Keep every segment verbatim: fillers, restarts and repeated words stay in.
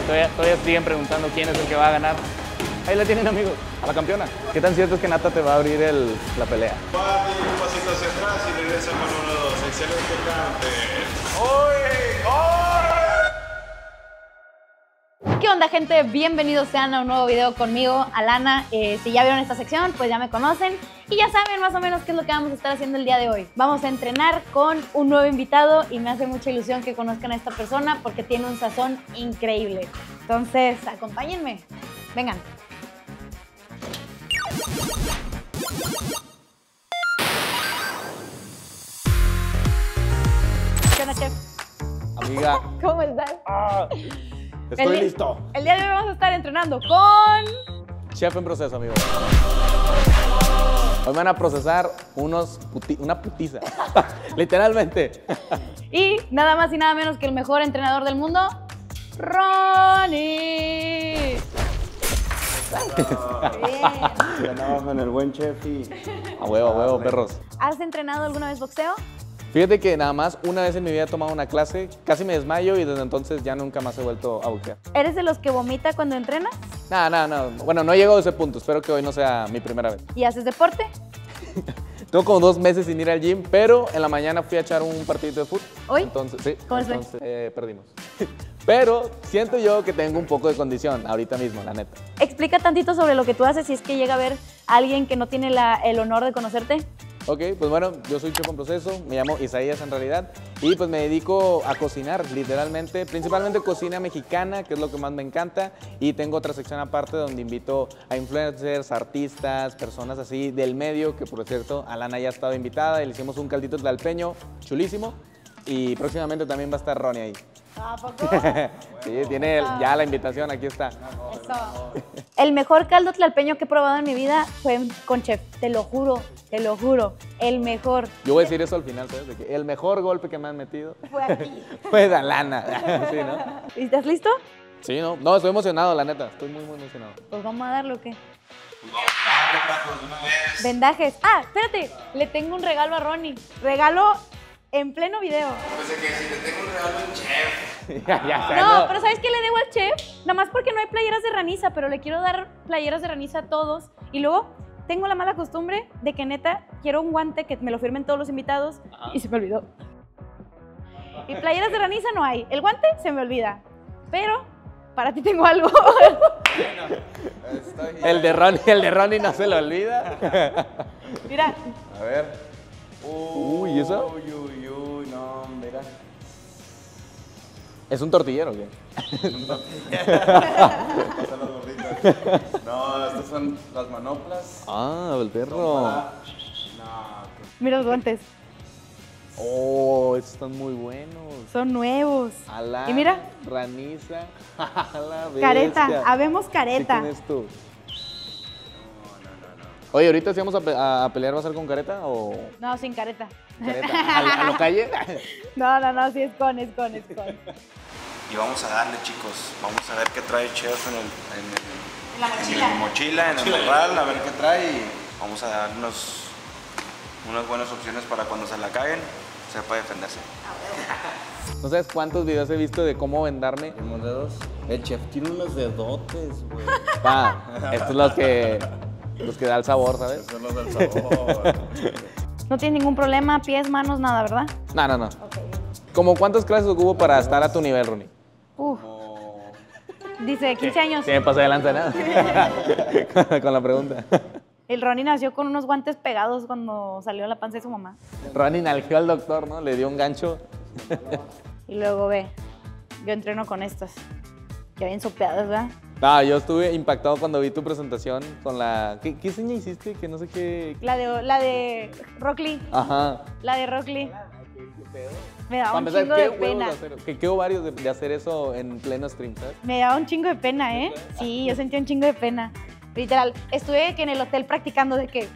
Todavía, todavía siguen preguntando quién es el que va a ganar. Ahí la tienen, amigos, a la campeona. ¿Qué tan cierto es que Nata te va a abrir el, la pelea? Va un pasito hacia atrás y regresa con uno dos. Excelente cante. ¡Oye! ¡Oh! ¿Qué onda, gente? Bienvenidos sean a un nuevo video conmigo, Alana. Eh, si ya vieron esta sección, pues ya me conocen y ya saben más o menos qué es lo que vamos a estar haciendo el día de hoy. Vamos a entrenar con un nuevo invitado y me hace mucha ilusión que conozcan a esta persona porque tiene un sazón increíble. Entonces, acompáñenme. Vengan. ¿Qué onda, chef? Amiga. ¿Cómo estás? Ah, estoy el, listo. El día de hoy vamos a estar entrenando con... Chef en proceso, amigo. Hoy me van a procesar unos puti una putiza. Literalmente. Y nada más y nada menos que el mejor entrenador del mundo, Ronnie. Bien. Ganamos con el buen chef y... A huevo, a huevo, perros. ¿Has entrenado alguna vez boxeo? Fíjate que nada más una vez en mi vida he tomado una clase, casi me desmayo y desde entonces ya nunca más he vuelto a boxear. ¿Eres de los que vomita cuando entrenas? Nada, nada, nada. Bueno, no he llegado a ese punto. Espero que hoy no sea mi primera vez. ¿Y haces deporte? Tengo como dos meses sin ir al gym, pero en la mañana fui a echar un partidito de fútbol. ¿Hoy? Entonces, sí. ¿Cómo les fue? Entonces, eh, perdimos. Pero siento yo que tengo un poco de condición ahorita mismo, la neta. Explica tantito sobre lo que tú haces si es que llega a ver a alguien que no tiene la, el honor de conocerte. Ok, pues bueno, yo soy chef en proceso, me llamo Isaías en realidad y pues me dedico a cocinar literalmente, principalmente cocina mexicana, que es lo que más me encanta, y tengo otra sección aparte donde invito a influencers, artistas, personas así del medio, que por cierto Alana ya ha estado invitada y le hicimos un caldito tlalpeño chulísimo y próximamente también va a estar Ronnie ahí. ¿A poco? Sí, tiene el- ya la invitación, aquí está. Eso. El mejor caldo tlalpeño que he probado en mi vida fue con chef, te lo juro, te lo juro, el mejor. Yo voy a decir eso al final, ¿sabes? De que el mejor golpe que me han metido Fue aquí. fue de Alana. Sí, ¿no? ¿Y ¿Estás listo? Sí, no, no, estoy emocionado, la neta, estoy muy, muy emocionado. Pues vamos a darle, ¿o qué? Vendajes. Ah, espérate, le tengo un regalo a Ronnie. Regalo en pleno video. Pensé que si te tengo un regalo un chef. ya, ya, sé, No, pero ¿sabes qué le debo al chef? Nada más porque no hay playeras de Raniza, pero le quiero dar playeras de Raniza a todos. Y luego tengo la mala costumbre de que neta quiero un guante que me lo firmen todos los invitados. Ajá. Y se me olvidó. Y playeras de Raniza no hay. El guante se me olvida. Pero para ti tengo algo. El de Ronnie, el de Ronnie no se lo olvida. Mira. A ver. Uy, ¿y eso? Uy, uy, uy, no, mira. ¿Es un tortillero o qué? Son las gorditas. No, estas son las manoplas. Ah, el perro. No, Mira los guantes. Oh, estos están muy buenos. Son nuevos. Alana, Y mira. Raniza. A la Careta. bestia. Habemos ¿Sí, careta. ¿Quién es tú? Oye, ¿ahorita si vamos a, pe- a- a pelear va a ser con careta o No, sin careta. careta? ¿A, a lo calle? No, no, no, sí es con, es con, es con. Y vamos a darle, chicos. Vamos a ver qué trae chef en el, en el- En la mochila. en el mochila, en el morral, a ver qué trae. Y vamos a darnos unas buenas opciones para cuando se la caguen, sepa defenderse. ¿No sabes cuántos videos he visto de cómo vendarme? ¿Tenemos dedos? El chef tiene unos dedotes, güey. Pa, estos son los que, los que da el sabor, ¿sabes? Son los del sabor. No tienes ningún problema, pies, manos, nada, ¿verdad? No, no, no. ¿Cómo cuántas clases ocupo para estar a tu nivel, Ronnie? Uf. Dice quince años. Sí, me pasé adelante nada. Con la pregunta. El Ronnie nació con unos guantes pegados cuando salió de la panza de su mamá. Ronnie nalgueó al doctor, ¿no? Le dio un gancho. Y luego ve, yo entreno con estas. Que bien sopeadas, ¿verdad? No, yo estuve impactado cuando vi tu presentación con la... ¿Qué, qué seña hiciste? Que no sé qué... La de, la de Rock Lee. Ajá. La de Rock Lee. Me Para daba un empezar, chingo ¿qué de huevos pena. de hacer, qué, qué ovarios de, de hacer eso en pleno stream, ¿sabes? Me daba un chingo de pena, ¿eh? Sí, yo sentía un chingo de pena. Literal, estuve que en el hotel practicando de que...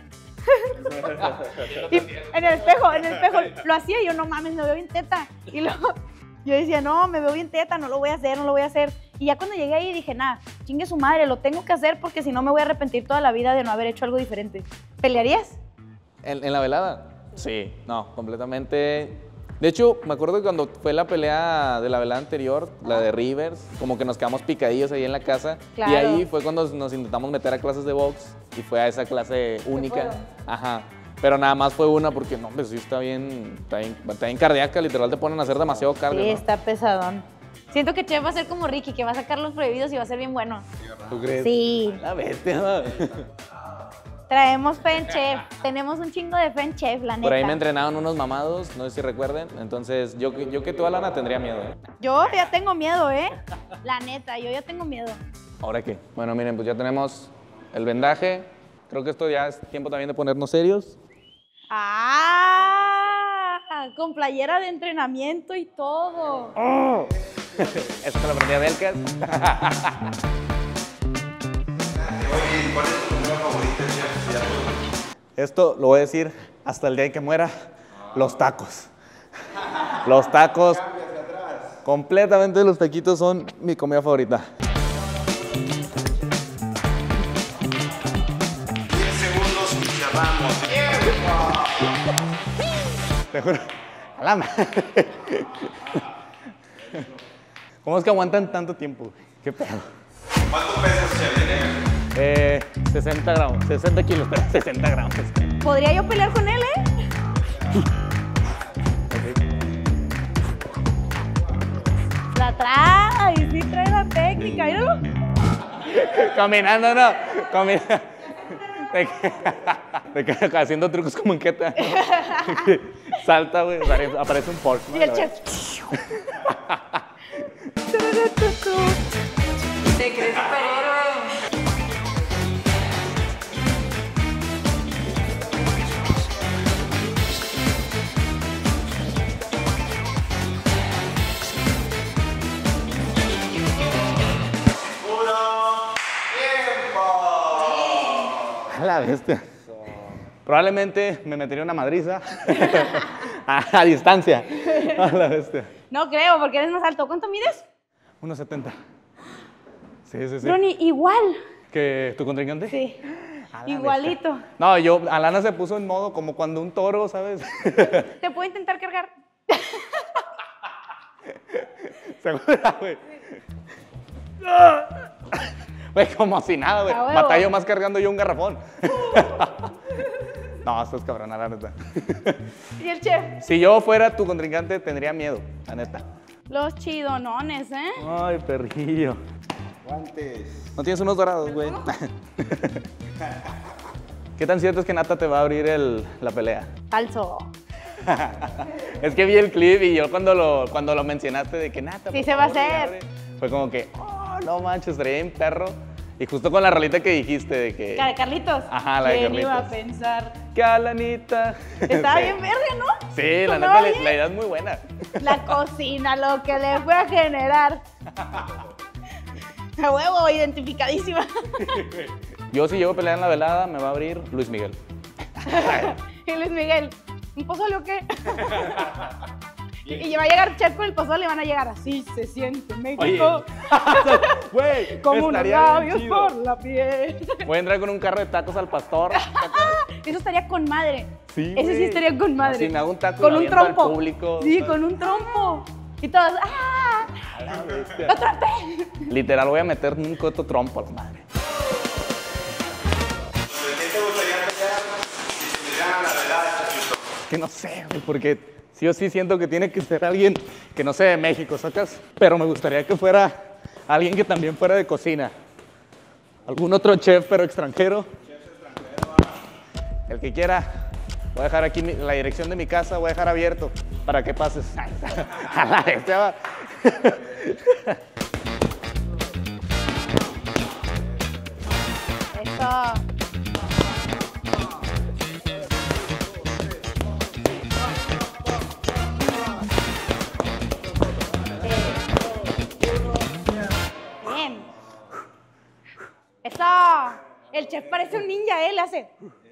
y en el espejo, en el espejo, lo hacía y yo, no mames, me veo bien teta. Y luego yo decía, no, me veo bien teta, no lo voy a hacer, no lo voy a hacer. Y ya cuando llegué ahí dije, nada, chingue su madre, lo tengo que hacer porque si no me voy a arrepentir toda la vida de no haber hecho algo diferente. ¿Pelearías? ¿En, en la velada? Sí, no, completamente. De hecho, me acuerdo que cuando fue la pelea de la velada anterior, la de Rivers, como que nos quedamos picadillos ahí en la casa. Claro. Y ahí fue cuando nos intentamos meter a clases de box y fue a esa clase única. Ajá. Pero nada más fue una porque, no, pues sí está bien, está bien, está bien cardíaca, literal te ponen a hacer demasiado cardio, Sí, ¿no? está pesadón. Siento que Chef va a ser como Ricky, que va a sacar los prohibidos y va a ser bien bueno. ¿Tú crees? Sí. La bestia. Traemos fe en Chef. Tenemos un chingo de fe en Chef, la neta. Por ahí me entrenaron unos mamados, no sé si recuerden. Entonces, yo, yo que tú, Alana, tendría miedo, ¿eh? Yo ya tengo miedo, ¿eh? La neta, yo ya tengo miedo. ¿Ahora qué? Bueno, miren, pues ya tenemos el vendaje. Creo que esto ya es tiempo también de ponernos serios. ¡Ah! Con playera de entrenamiento y todo. ¡Oh! Eso te lo aprendí a Belkas. Oye, ¿cuál es tu comida favorita, chef? Ya tú. Esto lo voy a decir hasta el día en que muera. Los tacos. Los tacos. Completamente los taquitos son mi comida favorita. diez segundos y cerramos. Te juro. Alana. ¿Cómo es que aguantan tanto tiempo? ¿Qué pedo? ¿Cuánto pesas, chef? Eh, sesenta gramos, sesenta kilos, pero sesenta gramos. ¿Podría yo pelear con él, eh? La trae, sí trae la técnica, míralo. Caminando, no. Caminando. Te quedas haciendo trucos como en Keta. Salta, güey. Aparece, aparece un Porsche. ¿no? Y el La chef. ¿Te crees superhéroe? A la bestia. Probablemente me metería una madriza. a, a distancia. A la bestia. No creo, porque eres más alto. ¿Cuánto mides? uno setenta. Sí, sí, sí. Ronnie, igual. ¿Que tu contrincante? Sí. A la Igualito. bestia. No, yo, Alana se puso en modo como cuando un toro, ¿sabes? ¿Te puedo intentar cargar? Segura, güey. Güey, como si nada, güey. A huevo. Batallo más cargando yo un garrafón. No, estás cabrona, la neta. Y el chef. Si yo fuera tu contrincante, tendría miedo, la neta. Los chidonones, ¿eh? Ay, perrillo. Guantes. ¿No tienes unos dorados, güey? ¿Qué tan cierto es que Nata te va a abrir el, la pelea? Falso. Es que vi el clip y yo cuando lo, cuando lo mencionaste de que Nata... Sí por se va a favor, hacer. abre, fue como que, oh, no manches, estaría bien perro. Y justo con la rolita que dijiste de que... La de Carlitos. Ajá, la de ¿Quién iba a Carlitos. pensar? ¡Qué Alanita! Estaba Sí. bien verga, ¿no? Sí, la Sonaba neta, la, bien. la idea es muy buena. La cocina, lo que le fue a generar. A huevo, identificadísima. Yo si llego a pelear en la velada, me va a abrir Luis Miguel. Y Luis Miguel, ¿un pozole o qué? Y va a llegar Chef con el pozole y van a llegar así, se siente México. Güey, Como unos estaría bien labios chido. por la piel. Voy a entrar con un carro de tacos al pastor. Eso estaría con madre. Sí, Ese sí güey. estaría con madre. Así me hago un taco y con lo un aviento al trompo. público. Sí, con un trompo. Y todos, ¡ah! A la bestia. ¡Lo atrapé! Literal, voy a meter un coto trompo a la madre. ¿De qué te gustaría pelear si te metieran a la velada, chefito? Que no sé, güey, porque sí o sí siento que tiene que ser alguien que no sea de México, ¿sacas? Pero me gustaría que fuera alguien que también fuera de cocina. Algún otro chef, pero extranjero. El que quiera. Voy a dejar aquí mi- la dirección de mi casa, voy a dejar abierto para que pases. A la bestia, va. Eso. Bien. Eso. El chef parece un ninja, él hace.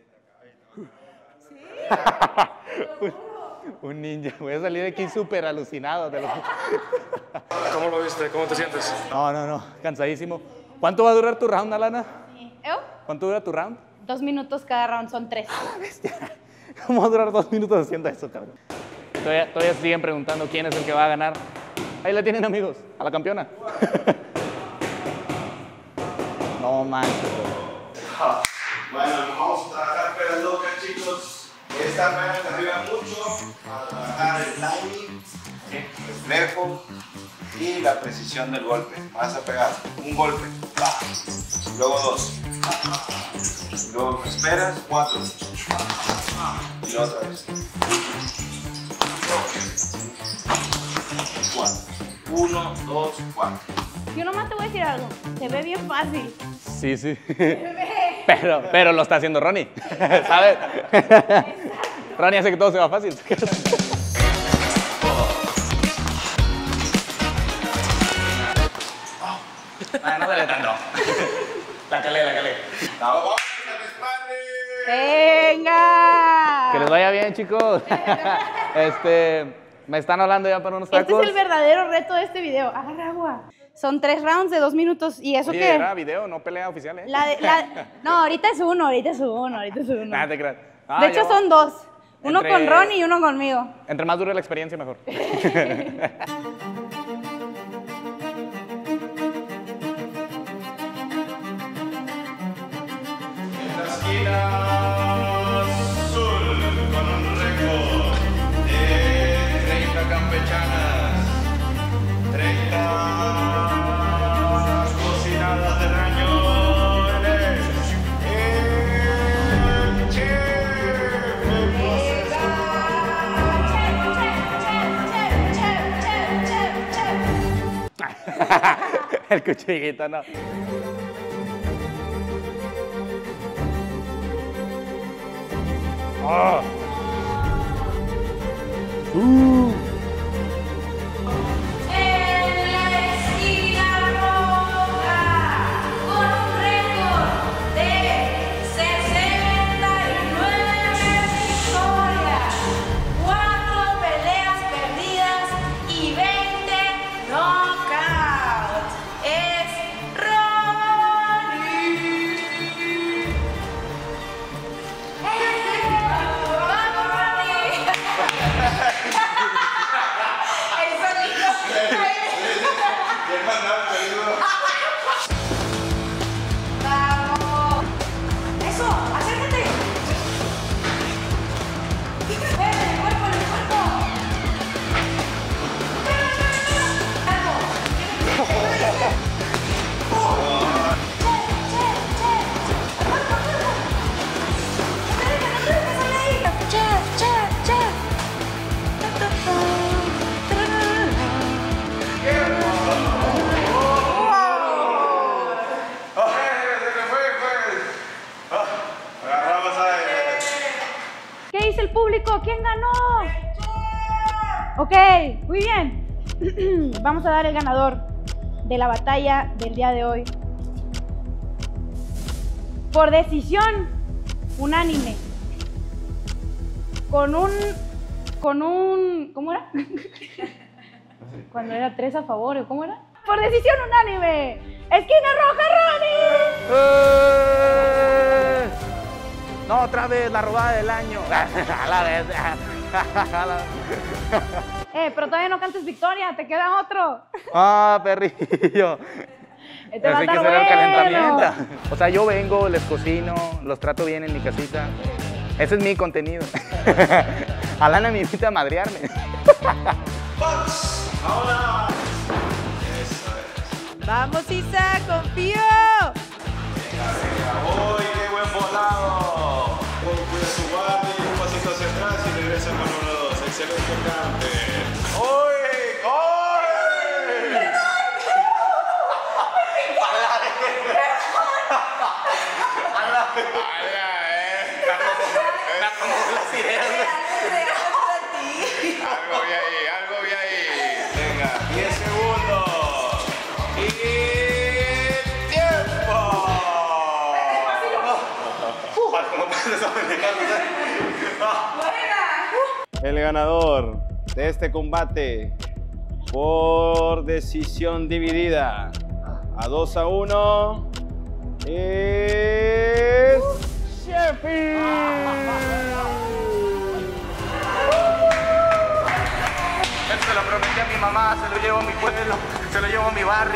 Un ninja. Voy a salir de aquí súper alucinado. Te lo... ¿Cómo lo viste? ¿Cómo te sientes? No, no, no. Cansadísimo. ¿Cuánto va a durar tu round, Alana? ¿Eu? ¿Cuánto dura tu round? Dos minutos cada round, son tres. ¿Cómo va a durar dos minutos haciendo eso, cabrón? Todavía, todavía siguen preguntando quién es el que va a ganar. Ahí la tienen, amigos, a la campeona. No manches. Bueno, vamos a trabajar peras locas, chicos. Esta pera te ayuda mucho a trabajar el timing, reflejo y la precisión del golpe. Vas a pegar un golpe, pa, luego dos, luego esperas, cuatro, y otra vez. Cuatro. Uno, dos, cuatro. Yo nomás te voy a decir algo. Se ve bien fácil. Sí, sí. Pero, pero lo está haciendo Ronnie, ¿sabes? Ronnie hace que todo se va fácil. Ah, no dale tanto. La calé, la calé. ¡Vamos, ¡Venga! Que les vaya bien, chicos. Este, me están hablando ya para unos tacos. Este es el verdadero reto de este video. Agarra agua. Son tres rounds de dos minutos. ¿Y eso Oye, qué? era video, no pelea oficial, ¿eh? La de- la- no, ahorita es uno, ahorita es uno, ahorita es uno. Nada, te creas. Ah, De hecho, ya son dos. Uno Entre- con Ronnie y uno conmigo. Entre más dure la experiencia, mejor. En la esquina azul con un récord de treinta campechanas, treinta cocinadas del año. Él es el chef del proceso. El cuchillito, no. Oh. Uh. En la esquina roja, con un récord de sesenta y nueve victorias, cuatro peleas perdidas y veinte knockouts, es Ronnie. ¡Vamos, Ronnie! El solito. ¿Quién mandaba el saludo? ¡Vamos! ¡Eso! ¡Acércate! ¡Ven, en el cuerpo, en el cuerpo! ¡Ven, ven, ven! ¡Algo! ¡Che, che, che! ¡Al cuerpo, al cuerpo! ¡No te dejes, no te dejes ahí, ahí! ¡Che, che, che! ¡Ta, ta, ta! ¡Tararara! Agarramos a él. ¿Qué dice el público? ¿Quién ganó? Ok, muy bien. Vamos a dar el ganador de la batalla del día de hoy. Por decisión unánime. Con un... Con un... ¿Cómo era? Cuando era tres a favor, ¿o ¿cómo era? Por decisión unánime. ¡Esquina roja, Ronnie! ¡Eh! No, otra vez la robada del año. A la vez. A la- Eh, pero todavía no cantes victoria, te queda otro. Ah, perrillo. Este va a Así que estar será el bueno. calentamiento. O sea, yo vengo, les cocino, los trato bien en mi casita. Ese es mi contenido. Alana me invita a madrearme. ¡Box! ¡Ahora! Eso es. Vamos, Isa, confío. Venga, venga. ¡Uy, qué buen volado! Luego cuida su guardia y un pasito hacia atrás y regresa con uno dos. Excelente cante. ¡Uy! ¡Uy! Algo vi ahí, algo vi ahí. Venga, diez segundos. Y tiempo. El ganador de este combate por decisión dividida a dos a uno es Sheffield. a mi mamá, se lo llevo a mi pueblo, se lo llevo a mi barrio.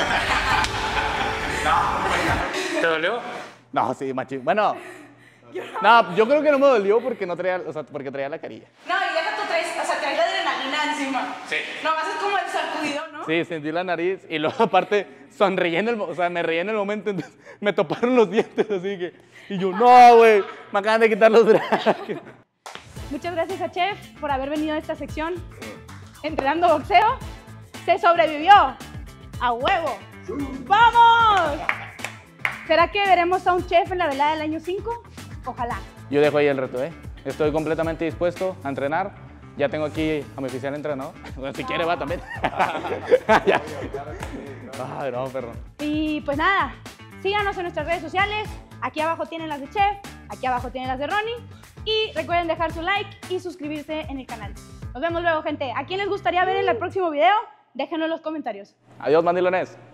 No, ¿te dolió? No, sí, machín. Bueno, no, yo creo que no me dolió porque no traía, o sea, porque traía la carilla. No, y deja tú traes, o sea, traes la adrenalina encima. Sí. Nomás es como el sacudido, ¿no? Sí, sentí la nariz y luego aparte sonreí en el, o sea, me reí en el momento, entonces me toparon los dientes, así que, y yo, no, güey, me acaban de quitar los brackets. Muchas gracias a Chef por haber venido a esta sección. Entrenando boxeo, se sobrevivió. ¡A huevo! ¡Vamos! ¿Será que veremos a un chef en la velada del año cinco? Ojalá. Yo dejo ahí el reto, ¿eh? Estoy completamente dispuesto a entrenar. Ya tengo aquí a mi oficial entrenador. Bueno, si quiere va también. Ya. Ay, no, perro. Y pues nada, síganos en nuestras redes sociales. Aquí abajo tienen las de Chef, aquí abajo tienen las de Ronnie. Y recuerden dejar su like y suscribirse en el canal. Nos vemos luego, gente. ¿A quién les gustaría ver en el próximo video? Déjenlo en los comentarios. Adiós, mandilones.